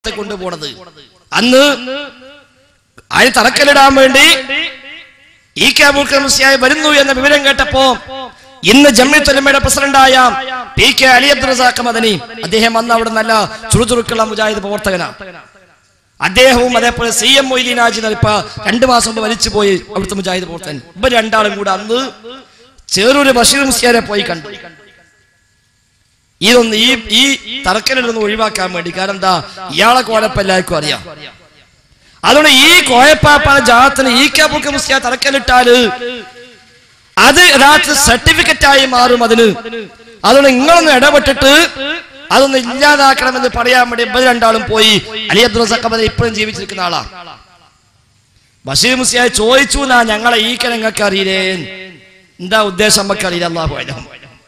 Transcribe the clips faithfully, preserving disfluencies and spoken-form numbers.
ഇങ്ങോട്ടേക്ക് കൊണ്ടുപോണത്. അന്ന് അതിന് തറക്കല്ലിടാൻ വേണ്ടി ഇ കെ അബൂബക്കർ മുസ്ലിയാർ വരുന്നു എന്ന വിവരം കേട്ടപ്പോ ഇന്ന് ജംഇയ്യത്തുൽ ഉലമയുടെ പ്രസിഡന്റായ പി കെ അലി അബ്ദുൽ റസാഖ് മദനി, അദ്ദേഹം അന്ന് അവിടെ നല്ല ചുറുചുറുക്കുള്ള മുജാഹിദ് പ്രവർത്തകനാണ്. അദ്ദേഹവും അതേപോലെ സി എം മൊയ്തീൻ ഹാജി ഇപ്പൊ രണ്ടു മാസം മുമ്പ് വലിച്ചു പോയി അവിടുത്തെ മുജാഹിദ് പ്രവർത്തകൻ. ഇവർ രണ്ടാളും കൂടെ അന്ന് ചേറൂര് ബഷീർ മുസ്ലിയാരെ പോയി കണ്ടു. ഇതൊന്ന് ഈ ഈ തറക്കലിലൊന്ന് ഒഴിവാക്കാൻ വേണ്ടി. കാരണം എന്താ, ഇയാളെ കോലപ്പം എല്ലാവർക്കും അറിയാം. അതുകൊണ്ട് ഈ കോയപ്പാപ്പാണ് ജാത്തിന് ഈ കെ അബൂബക്കർ മുസ്ലിയാർ തറക്കല്ലിട്ടാല് അത് യഥാർത്ഥ സർട്ടിഫിക്കറ്റ് ആയി മാറും അതിന്. അതുകൊണ്ട് നിങ്ങളൊന്ന് ഇടപെട്ടിട്ട് അതൊന്ന് ഇല്ലാതാക്കണമെന്ന് പറയാൻ വേണ്ടി ഇവർ രണ്ടാളും പോയി. അലി അബ്ദുൽ റസാഖ് മദനി ഇപ്പോഴും ജീവിച്ചിരിക്കുന്ന ആളാ. ബഷീർ മുസ്ലിയാർ ചോദിച്ചു, എന്നാ ഞങ്ങളെ ഈ കെ നിങ്ങൾക്ക് അറിയില്ലേ, എന്താ ഉദ്ദേശം നമുക്ക് അറിയില്ല. അല്ലാഹു അഅലം.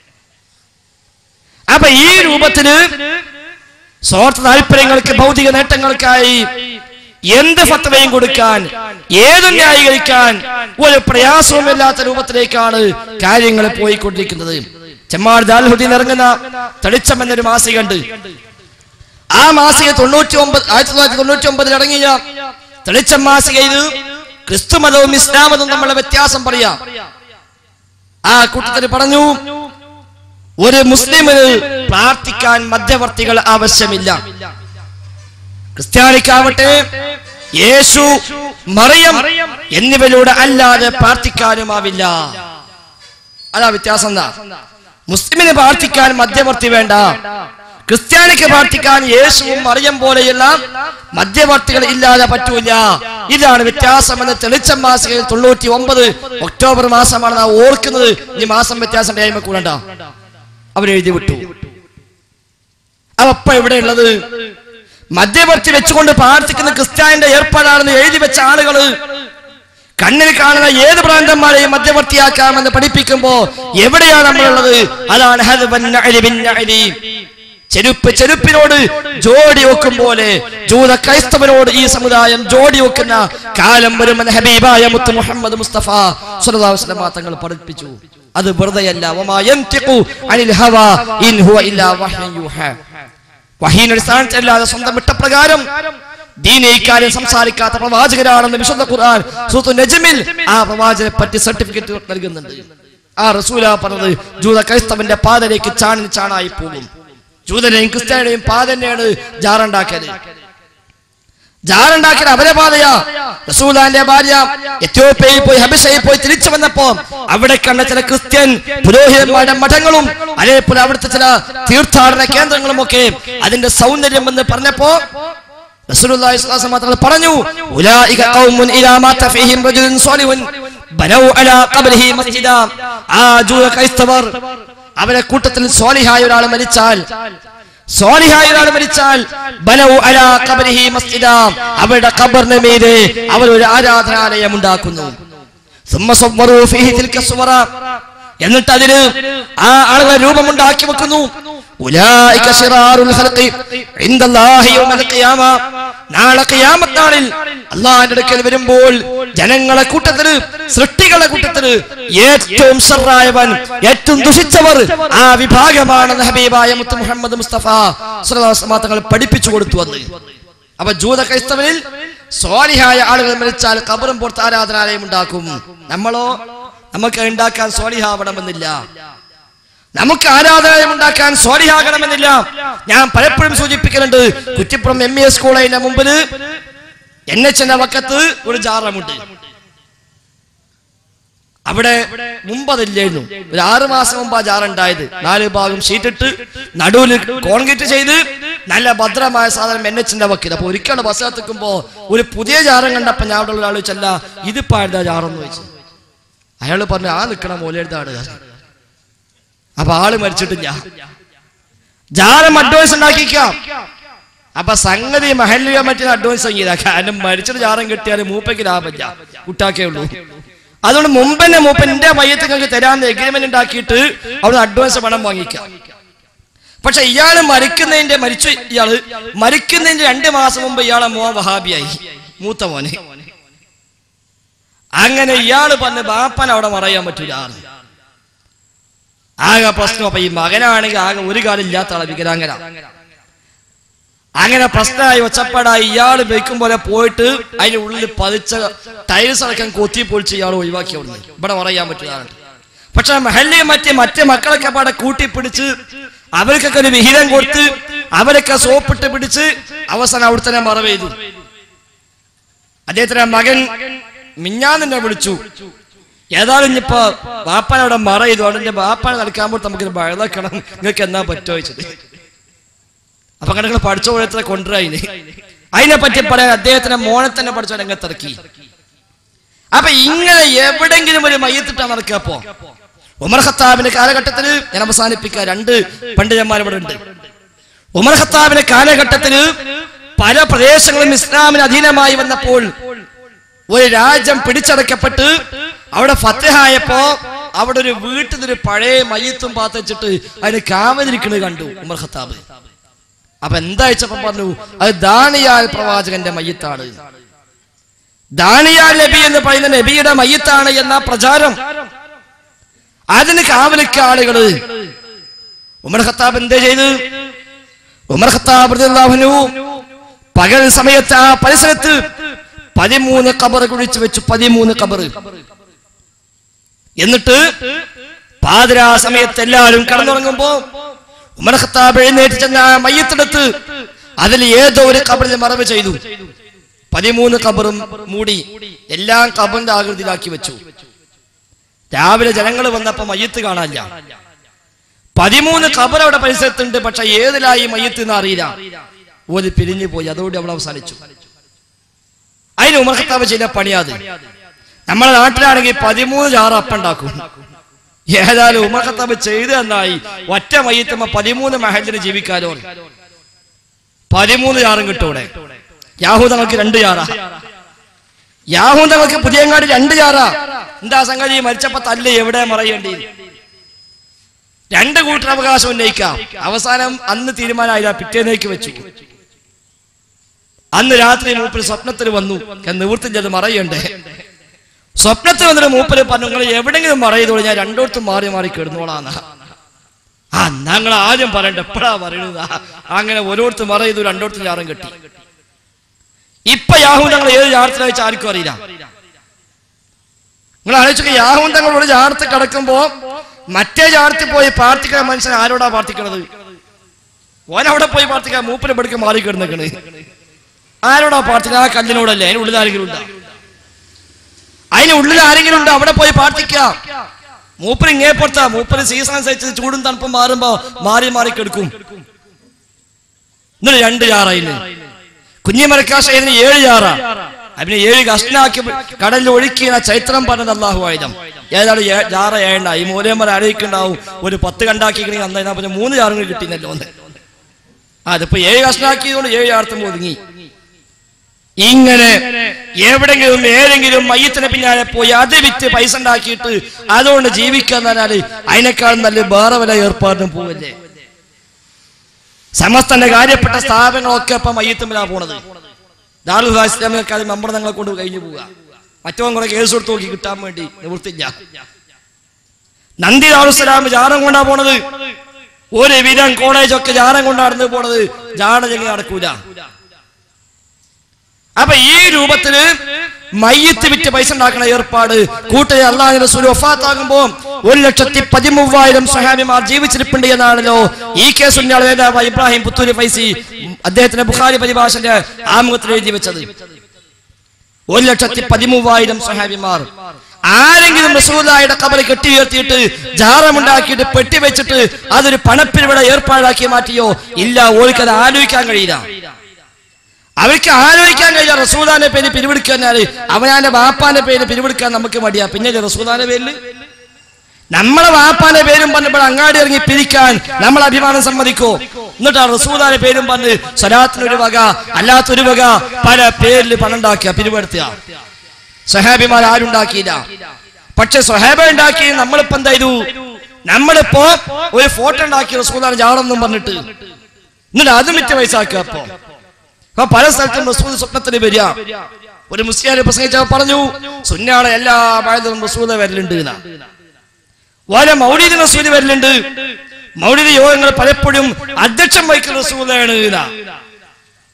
അപ്പൊ ഈ രൂപത്തില് സ്വാർത്ഥ താല്പര്യങ്ങൾക്ക് ഭൗതിക നേട്ടങ്ങൾക്കായി എന്ത് ഫത്വയും കൊടുക്കാൻ, ഏതും ന്യായീകരിക്കാൻ ഒരു പ്രയാസവുമില്ലാത്ത രൂപത്തിലേക്കാണ് കാര്യങ്ങൾ പോയിക്കൊണ്ടിരിക്കുന്നത്. ചെമ്മാട് ദാറുൽ ഇറങ്ങുന്ന തെളിച്ചം എന്നൊരു മാസികയുണ്ട്. ആ മാസിക തൊണ്ണൂറ്റി ഒമ്പത് ആയിരത്തി തൊള്ളായിരത്തി തൊണ്ണൂറ്റി ഒമ്പതിൽ ഇറങ്ങിയ തെളിച്ചം മാസികയിൽ ക്രിസ്തു മതവും ഇസ്ലാം മതവും തമ്മിലുള്ള വ്യത്യാസം പറയാം. ആ കൂട്ടത്തിൽ പറഞ്ഞു, ഒരു മുസ്ലിമിന് പ്രാർത്ഥിക്കാൻ മധ്യവർത്തികൾ ആവശ്യമില്ല. ക്രിസ്ത്യാനിക്കാവട്ടെ യേശു, മറിയം എന്നിവയിലൂടെ അല്ലാതെ പ്രാർത്ഥിക്കാനുമാവില്ല. അതാ വ്യത്യാസം. എന്താ, മുസ്ലിമിന് പ്രാർത്ഥിക്കാൻ മധ്യവർത്തി വേണ്ട, ക്രിസ്ത്യാനിക്ക് പ്രാർത്ഥിക്കാൻ യേശുവും മറിയം പോലെയുള്ള മധ്യവർത്തികൾ ഇല്ലാതെ പറ്റൂല. ഇതാണ് വ്യത്യാസമെന്ന് തെളിച്ചം മാസികയിൽ തൊണ്ണൂറ്റി ഒമ്പത് ഒക്ടോബർ മാസമാണ് നാം ഓർക്കുന്നത്. ഈ മാസം വ്യത്യാസം ടൈം കൂടണ്ട, അവരെഴുതി വിട്ടു. അപ്പൊ എവിടെയുള്ളത് മധ്യവർത്തി വെച്ചുകൊണ്ട് പ്രാർത്ഥിക്കുന്ന ക്രിസ്ത്യാനിന്റെ ഏർപ്പാടാണെന്ന് എഴുതി വെച്ച ആളുകള് കണ്ണിൽ കാണുന്ന ഏത് പ്രാന്തന്മാരെയും മധ്യവർത്തിയാക്കാമെന്ന് പഠിപ്പിക്കുമ്പോ എവിടെയാണ് നമ്മളുള്ളത്? അതാണ് ചെരുപ്പ് ചെരുപ്പിനോട് ജോഡി വെക്കും പോലെ ജൂത ക്രൈസ്തവനോട് ഈ സമുദായം ജോഡി വെക്കുന്ന കാലം വരുമെന്ന് ഹബീബായ മുത്ത് മുഹമ്മദ് മുസ്തഫ സ്വല്ലല്ലാഹു അലൈഹി വസല്ലം തങ്ങൾ പഠിപ്പിച്ചു. അത് വെറുതെയല്ല. വമാ യൻതിഖു അനിൽ ഹവാ ഇൻ ഹുവ ഇല്ലാ വഹ്യൻ യൂഹാ. വഹീന്റെ അടിസ്ഥാനത്തിലല്ലാതെ സ്വന്തം ഇഷ്ടപ്രകാരം ദീനീ കാര്യം സംസാരിക്കാത്ത പ്രവാചകരാണെന്ന് വിശുദ്ധ ഖുർആൻ സൂറത്തുൽ നജ്മിൽ ആ പ്രവാചകനെ പറ്റി സർട്ടിഫിക്കറ്റ് നൽകുന്നുണ്ട്. ആ റസൂലാ പറഞ്ഞത് ജൂത ക്രൈസ്തവന്റെ പാതയിലേക്ക് ചാണിന് ചാണായി പോകും. ജൂതനെയും ക്രിസ്ത്യാനിയെയും പാത തന്നെയാണ് ജാറുണ്ടാക്കിയത്. ജാറുണ്ടാക്കിയത് അവരെ പാതയാ. റസൂലാന്റെ ഭാര്യ എത്യോപ്യയിൽ പോയി ഹബശയിൽ പോയി തിരിച്ചു വന്നപ്പോ അവിടെ കണ്ട ചില ക്രിസ്ത്യൻ പുരോഹിതന്മാരുടെ മഠങ്ങളും അതേപോലെ അവിടുത്തെ ചില തീർത്ഥാടന കേന്ദ്രങ്ങളും ഒക്കെ അതിന്റെ സൗന്ദര്യം എന്ന് പറഞ്ഞപ്പോ റസൂലുള്ളാഹി സ്വല്ലല്ലാഹു അലൈഹി വസല്ലം പറഞ്ഞു, ഉലൈക ഖൗമുൻ ഇലാ മാത ഫീഹിം റജുലുൻ സ്വാലിഹുൻ ബനൗ അലാ ഖബ്രിഹി മസ്ജിദാ. ആ ജൂത ക്രൈസ്തവർ അവരെ കൂട്ടത്തിൽ സ്വാലിഹായ ഒരാൾ മരിച്ചാൽ സ്വാലിഹായ ഒരാൾ മരിച്ചാൽ ബനൗ അലാ ഖബ്രിഹി മസ്ജിദാ, അവരുടെ ഖബറിന് മീതെ അവർ ഒരു ആരാധനാലയം ഉണ്ടാക്കുന്നു. സുമ്മ സവ്വറൂ ഫീഹി തിൽക സുവറ, എന്നിട്ട് അതിന് ആ ആളുകളെ രൂപമുണ്ടാക്കി വെക്കുന്നു. ഉലൈക ശിറാറുൽ ഖൽഖി ഇൻദല്ലാഹി യൗമൽ ഖിയാമ. നാളെ ഖിയാമത്ത് നാളിൽ അല്ലാഹുവിന്റെ അടുക്കൽ വരുമ്പോൾ ജനങ്ങളെ കൂട്ടത്തിൽ സൃഷ്ടികളെ കൂട്ടത്തിൽ ഏറ്റവും ശർറായവൻ ഏറ്റവും ദുഷിച്ചവർ ആ വിഭാഗമാണെന്ന് ഹബീബായ മുത്ത് മുഹമ്മദ് മുസ്തഫ സ്വല്ലല്ലാഹു അലൈഹി വസല്ലം തങ്ങൾ പഠിപ്പിച്ചു കൊടുത്തു വന്ന്. അപ്പൊ ജൂത ക്രൈസ്തവരിൽ സ്വാലിഹായ ആളുകൾ മരിച്ചാൽ ഖബറും പുറത്ത് ആരാധനാലയം ഉണ്ടാക്കും. നമ്മളോ നമുക്ക് ഉണ്ടാക്കാൻ സ്വാലിഹാവണമെന്നില്ല, നമുക്ക് ആരാധനാലയം ഉണ്ടാക്കാൻ സ്വാലിഹാകണമെന്നില്ല. ഞാൻ പലപ്പോഴും സൂചിപ്പിക്കുന്നുണ്ട്, കുറ്റിപ്പുറം എം ഇ എസ് കോളേജിന്റെ മുമ്പിൽ എൻ എച്ചിന്റെ വക്കത്ത് ഒരു ജാറമുണ്ട്. അവിടെ മുമ്പതില്ലായിരുന്നു, ഒരു ആറു മാസം മുമ്പ് ആ ജാറുണ്ടായത്. നാല് ഭാഗം ഷീറ്റിട്ട് നടുവിൽ കോൺക്രീറ്റ് ചെയ്ത് നല്ല ഭദ്രമായ സാധനം എൻ എച്ചിന്റെ വക്കിൽ. അപ്പൊ ഒരിക്കലും ബസ് എത്തിക്കുമ്പോ ഒരു പുതിയ ജാറം കണ്ടപ്പോ ഞാൻ അവിടെ ഉള്ള ആൾ ചോദിച്ചല്ല ഇതിപ്പോ ആരുതാ ജാറെന്ന് ചോദിച്ചു. അയാള് പറഞ്ഞു ആ നിക്കണ മൂലയെടുത്താണ്. അപ്പൊ ആള് മരിച്ചിട്ടില്ല, ജാരം അഡ്വാൻസ് ഉണ്ടാക്കിക്കാം. അപ്പൊ സംഗതി മഹല്ല് കമ്മിറ്റിന് അഡ്വാൻസ് വാങ്ങിയതാ. കാരണം മരിച്ചിട്ട് ജാറം കിട്ടിയാൽ മൂപ്പയ്ക്ക് ലാഭമില്ല, കുട്ടാക്കേ ഉള്ളൂ. അതുകൊണ്ട് മുമ്പന്നെ മൂപ്പൻ എന്റെ മയ്യത്ത് തരാന്ന് എഗ്രിമെന്റ് ഉണ്ടാക്കിയിട്ട് അവിടെ അഡ്വാൻസ് പണം വാങ്ങിക്കാം. പക്ഷെ ഇയാള് മരിക്കുന്നതിന്റെ മരിച്ചു ഇയാള് മരിക്കുന്നതിന്റെ രണ്ട് മാസം മുമ്പ് ഇയാളെ മോൻ വഹാബിയായി, മൂത്ത മോനെ. അങ്ങനെ ഇയാള് പറഞ്ഞ് ബാപ്പൻ അവിടെ മറയാൻ പറ്റൂല. ആകെ പ്രശ്നം. അപ്പൊ ഈ മകനാണെങ്കിൽ ആകെ ഒരു കാലം ഇല്ലാത്ത ആളെ വികലാംഗന. അങ്ങനെ പ്രശ്നമായി ഒച്ചപ്പാടായി. ഇയാൾ വെക്കും പോലെ പോയിട്ട് അതിന്റെ ഉള്ളിൽ പതിച്ച ടൈൽസ് അടക്കം കൊത്തി പൊളിച്ച് ഇയാൾ ഒഴിവാക്കി അവിടുന്ന്. ഇവിടെ പറയാൻ പറ്റുന്നതാണ്. പക്ഷെ മഹല്ലിയും മറ്റേ മറ്റേ മക്കളൊക്കെ പാടെ കൂട്ടിപ്പിടിച്ച് അവർക്കൊക്കെ ഒരു വിഹിതം കൊടുത്ത് അവരൊക്കെ സോപ്പിട്ട് പിടിച്ച് അവസാനം അവിടെ തന്നെ മറവ് ചെയ്തു. അദ്ദേഹത്തിന്റെ മകൻ മിഞ്ഞാന്നെ വിളിച്ചു. ഏതായാലും ഇനിയിപ്പോ വാപ്പാനവിടെ മറ ചെയ്തു. അവിടെ വാപ്പാനെ നടക്കാമ്പോൾ നമുക്ക് വഴുതക്കണം, നിങ്ങൾക്ക് എന്നാ പറ്റുമോ ചോദിച്ചത്. അപ്പൊ കണ്ടങ്ങൾ പഠിച്ച പോലെ കൊണ്ടുവരായിന്. അതിനെ പറ്റി പറയാൻ അദ്ദേഹത്തിന്റെ മോനെ തന്നെ പഠിച്ച രംഗത്തിറക്കി. അപ്പൊ ഇങ്ങനെ എവിടെങ്കിലും ഒരു മയ്യത്തിട്ടാ നടക്കുക. അപ്പോ ഉമർ ഖത്താബിന്റെ കാലഘട്ടത്തില് ഞാൻ അവസാനിപ്പിക്കുക. രണ്ട് പണ്ഡിതന്മാർ ഇവിടെ ഉണ്ട്. ഉമർ ഖത്താബിന്റെ കാലഘട്ടത്തില് പല പ്രദേശങ്ങളും ഇസ്ലാമിന് അധീനമായി വന്നപ്പോൾ ഒരു രാജ്യം പിടിച്ചടക്കപ്പെട്ട് അവിടെ ഫത്തഹായപ്പോ അവിടെ ഒരു വീട്ടിൽ ഒരു പഴയ മയ്യത്തും പാത്തിച്ചിട്ട് അതിന് കാവലിരിക്കുന്നത് കണ്ടു ഉമർ ഖത്താബ്. അപ്പൊ എന്താ വെച്ചപ്പോ പറഞ്ഞു, അത് ദാനിയാൽ പ്രവാചകന്റെ മയ്യത്താണ്, ദാനിയാൽ നബി എന്ന് പറയുന്ന നബിയുടെ മയ്യത്താണ് എന്ന പ്രചാരം. അതിന് കാവലിക്ക ആളുകള്. ഉമർ ഖത്താബ് എന്തേ ചെയ്ത്? ഉമർ ഖത്താബ് റളിയല്ലാഹു അൻഹു പകൽ സമയത്ത് ആ പരിസരത്ത് പതിമൂന്ന് ഖബർ കുഴിച്ചു വെച്ചു. പതിമൂന്ന് ഖബർ. എന്നിട്ട് പാതിരാ സമയത്ത് എല്ലാവരും കടന്നുറങ്ങുമ്പോ ഉമർ ഖത്താബ് എഴുന്നേറ്റ് ചെന്ന ആ മയ്യത്തെടുത്ത് അതിൽ ഏതോ ഒരു ഖബറിൽ മറവ് ചെയ്തു. പതിമൂന്ന് ഖബറും മൂടി എല്ലാം ഖബറിന്റെ ആകൃതിയിലാക്കി വെച്ചു. രാവിലെ ജനങ്ങൾ വന്നപ്പോ മയ്യത്ത് കാണാനില്ല. പതിമൂന്ന് ഖബർ അവിടെ പരിസരത്തുണ്ട്, പക്ഷെ ഏതിലായി മയ്യത്ത് എന്ന് അറിയില്ല. ഓല് പിരിഞ്ഞു പോയി. അതോടെ അവൾ അവസാനിച്ചു. അതിന് ഉമർ ഖത്താബ് ചെയ്ത പണിയാത്. നമ്മുടെ നാട്ടിലാണെങ്കിൽ പതിമൂന്ന് ജാറ് അപ്പുണ്ടാക്കും. ഏതായാലും ഉമർ ഖത്താബ് ചെയ്ത് എന്നായി. ഒറ്റ മയ്യത്തുമ്പോ പതിമൂന്ന് മഹലിന് ജീവിക്കാലോ. പതിമൂന്ന് ജാറും കിട്ടൂടെ. യാഹൂദങ്ങൾക്ക് രണ്ട് ജാറാ. യാഹൂദങ്ങൾക്ക് പുതിയങ്ങാടി രണ്ട് ജാറാ. എന്താ സംഗതി? മരിച്ചപ്പോ തല്ല് എവിടെ മറയേണ്ടി? രണ്ട് കൂട്ടർ അവകാശം ഉന്നയിക്കാം. അവസാനം അന്ന് തീരുമാനമായില്ല, പിറ്റേന്നേക്ക് വെച്ചു. അന്ന് രാത്രി മൂപ്പര് സ്വപ്നത്തിൽ വന്നു. നിവൃത്തി ചെയ്ത് മറയണ്ടേ. സ്വപ്നത്തിൽ വന്നിട്ട് മൂപ്പര് പറഞ്ഞു, നിങ്ങൾ എവിടെങ്കിലും മറയതോളൂ, ഞാൻ രണ്ടോടത്തും മാറി മാറി കിടന്നോളാന്നാ. ആ ഞങ്ങൾ ആദ്യം പറയണ്ട, എപ്പോഴാ പറയുന്നത്? അങ്ങനെ ഓരോരുത്തും മറയതു, രണ്ടോടത്തും ജാറും കെട്ടി. ഇപ്പൊ യാഹൂദങ്ങൾ ഏത് ജാറത്തിൽ വെച്ചാൽ ആർക്കും അറിയില്ല. നിങ്ങൾ ആലോചിക്കുക, യാഹൂദങ്ങളോട് ജാറത്ത് കിടക്കുമ്പോ മറ്റേ ജാറത്തിൽ പോയി പ്രാർത്ഥിക്കുന്ന മനുഷ്യൻ ആരോടാ പ്രാർത്ഥിക്കണത്? ഓനവിടെ പോയി പ്രാർത്ഥിക്കാൻ മൂപ്പര് പെടുക്ക മാറി കിടന്നേക്കണ്. ആരോടാ പ്രാർത്ഥിക്കുക? ആ കല്ലിനോടല്ലേ? അതിന് ഉള്ളിൽ ആരെങ്കിലും ഉണ്ടോ? അതിന് ഉള്ളിൽ ആരെങ്കിലും ഉണ്ടോ? അവിടെ പോയി പ്രാർത്ഥിക്കാം. മൂപ്പര് ഇങ്ങേ പുറത്താ. മൂപ്പര് സീസൺ അനുസരിച്ച് ചൂടും തണുപ്പും മാറുമ്പോ മാറി മാറി കിടക്കും. എന്നിട്ട് രണ്ട് ജാറയില് കുഞ്ഞിമരക്കാശന് ഏഴ് ജാറ. അതിന് ഏഴ് കഷ്ണാക്കി കടലിൽ ഒഴുക്കിയ ചൈത്രം പറഞ്ഞത് അള്ളാഹു ആയുധം. ഏതാണ് ജാറ ഏണ്ട? ഈ മൂലയന്മാർ ആലോചിക്കുണ്ടാവും, ഒരു പത്ത് കണ്ടാക്കിക്കണെങ്കിൽ അന്നാ പിന്നെ മൂന്ന് ജാറുകൾ കിട്ടിയെന്നല്ലോ എന്ന്. അതിപ്പോ ഏഴ് കഷ്ണാക്കിയതുകൊണ്ട് ഏഴ് ജാർത്തും ഒതുങ്ങി. ഇങ്ങനെ എവിടെങ്കിലും ഏതെങ്കിലും മയ്യത്തിന് പിന്നാലെ പോയി അത് വിറ്റ് പൈസ ഉണ്ടാക്കിയിട്ട് അതുകൊണ്ട് ജീവിക്കാൻ പറഞ്ഞാല് അതിനേക്കാളും നല്ല വേറെ വല്ല ഏർപ്പാടിനും പോവല്ലേ. സമസ്തന്റെ കാര്യപ്പെട്ട സ്ഥാപനങ്ങളൊക്കെ ഇപ്പൊ മയ്യത്തുമ്പിലാ പോണത്. ദാറുൽ ഇസ്ലാമിലൊക്കെ അത് മെമ്പർ ഞങ്ങളെ കൊണ്ട് കഴിഞ്ഞു പോവുക. മറ്റവൻ കുറെ കേസ് കൊടുത്ത് നോക്കി കിട്ടാൻ വേണ്ടി നിവൃത്തില്ല. നന്ദി ദാറുസ്സലാം ജാറം കൊണ്ടാ പോണത്. ഒരു വിധം കോളേജൊക്കെ ജാറം കൊണ്ടാണ് പോണത്. ജാട ചെങ്ങി നടക്കൂല. അപ്പൊ ഈ രൂപത്തില് മയ്യത്ത് വിറ്റ് പൈസ ഉണ്ടാക്കുന്ന ഏർപ്പാട് കൂട്ടരെ അള്ളാഹുവിന്റെ റസൂൽ വഫാത്താകുമ്പോ ഒരു ലക്ഷത്തി പതിമൂവായിരം സ്വഹാബിമാർ ജീവിച്ചിരിപ്പുണ്ട് എന്നാണല്ലോ ഈ കേസ് നേതാവ് ഇബ്രാഹിം പുത്തൂരി ഫൈസി അദ്ദേഹത്തിന്റെ ബുഖാരി പരിഭാഷന്റെ ആമുഖത്തിൽ എഴുതി വെച്ചത്. ഒരു ലക്ഷത്തി പതിമൂവായിരം സ്വഹാബിമാർ. ആരെങ്കിലും റസൂലുള്ളാഹിയുടെ ഖബർ കെട്ടി ഉയർത്തിയിട്ട് ജാറമുണ്ടാക്കിയിട്ട് പെട്ടി വെച്ചിട്ട് അതൊരു പണപ്പിരിവിടെ ഏർപ്പാടാക്കി മാറ്റിയോ? ഇല്ല. ഓർക്ക് അത് ആലോചിക്കാൻ കഴിയില്ല. അവർക്ക് ആലോചിക്കാൻ കഴിയില്ല. റസൂലുള്ളാഹിന്റെ പേര് പിരിവെടുക്കാനാല് അവനാന്റെ വാപ്പാന്റെ പേര് പിരിവെടുക്കാൻ നമുക്ക് മടിയാ. പിന്നെ റസൂലുള്ളാഹിന്റെ പേരിൽ നമ്മളെ വാപ്പാന്റെ പേരും പറഞ്ഞപ്പോൾ അങ്ങാടി ഇറങ്ങി പിരിക്കാൻ നമ്മൾ അഭിമാനം സമ്മതിക്കോ? എന്നിട്ട് ആ റസൂലുള്ളാഹിന്റെ പേരും പറഞ്ഞ് സ്വലാത്തിനൊരു വക അല്ലാത്തൊരു വക പല പേരിൽ പണം ഉണ്ടാക്കിയ പിരിവെടുത്തുക. സ്വഹാബിമാർ ആരുണ്ടാക്കിയില്ല. പക്ഷെ സ്വഹാബ ഉണ്ടാക്കി. നമ്മളിപ്പോ എന്താ ചെയ്തു? നമ്മളിപ്പോ ഒരു ഫോട്ടോ ഉണ്ടാക്കി റസൂലുള്ളാഹിന്റെ ജാറെന്നും പറഞ്ഞിട്ട് എന്നിട്ട് അതും വിറ്റ് പൈസ ആക്കുക. അപ്പൊ അപ്പൊ പല സ്ഥലത്തും റസൂൽ സ്വപ്നത്തിന് വരിക. ഒരു മുസ്ലിം പ്രസംഗിച്ച പറഞ്ഞു, സുന്നാളെ എല്ലാ ബാധിതരും റസൂൽ വരലുണ്ട്. ഓരോ മൗലിദ് റസൂൽ വരലുണ്ട്. മൗലിദ് യോഗങ്ങൾ പലപ്പോഴും അധ്യക്ഷം വഹിക്കുന്ന റസൂലാണ്.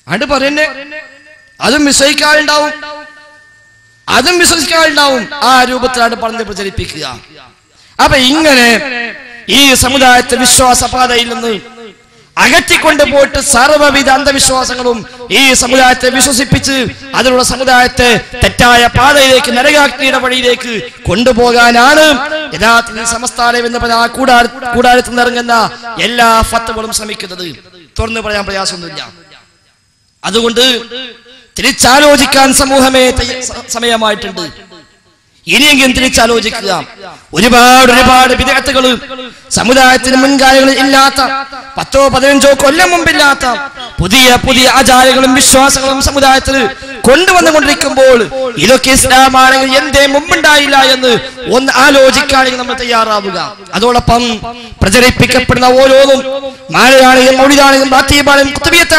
അത് പറയുന്നേ അതും വിശ്വസിക്കാറുണ്ടാവും, അതും വിശ്വസിക്കാറുണ്ടാവും. ആ രൂപത്തിലാണ് പറഞ്ഞ് പ്രചരിപ്പിക്കുക. അപ്പൊ ഇങ്ങനെ ഈ സമുദായത്തെ വിശ്വാസപാതയിൽ നിന്ന് അകറ്റിക്കൊണ്ട് പോയിട്ട് സർവ്വവിധ അന്ധവിശ്വാസങ്ങളും ഈ സമുദായത്തെ വിശ്വസിപ്പിച്ച് അതിലുള്ള സമുദായത്തെ തെറ്റായ പാതയിലേക്ക്, നരകാഗ്നിയുടെ വഴിയിലേക്ക് കൊണ്ടുപോകാനാണ് യഥാർത്ഥത്തിൽ സമസ്താലയം എന്ന് പറഞ്ഞ ആ കൂടാര കൂടാരത്തിൽ നിന്നിറങ്ങുന്ന എല്ലാ ഫത്വകളും ശ്രമിക്കുന്നത്. തുറന്നു പറയാൻ പ്രയാസമൊന്നുമില്ല. അതുകൊണ്ട് തിരിച്ചാലോചിക്കാൻ സമൂഹമേ സമയമായിട്ടുണ്ട്. ഇനിയെങ്കിലും തിരിച്ചാലോചിക്കുക. ഒരുപാട് ഒരുപാട് വിദഗ്ധകൾ സമുദായത്തിന് മുൻകാലങ്ങളിൽ ഇല്ലാത്ത, പത്തോ പതിനഞ്ചോ കൊല്ലം മുമ്പില്ലാത്ത പുതിയ പുതിയ ആചാരങ്ങളും വിശ്വാസങ്ങളും സമുദായത്തിൽ കൊണ്ടുവന്നുകൊണ്ടിരിക്കുമ്പോൾ ഇതൊക്കെ ഇസ്ലാമാണെങ്കിൽ എന്തേ മുമ്പുണ്ടായില്ല എന്ന് ഒന്ന് ആലോചിക്കാണെങ്കിൽ നമ്മൾ തയ്യാറാവുക. അതോടൊപ്പം പ്രചരിപ്പിക്കപ്പെടുന്ന ഓരോന്നും മാലയാണെങ്കിലും മൗലിദാണെങ്കിലും ഖത്തീബാണെങ്കിലും ഖുത്ബിയത്ത്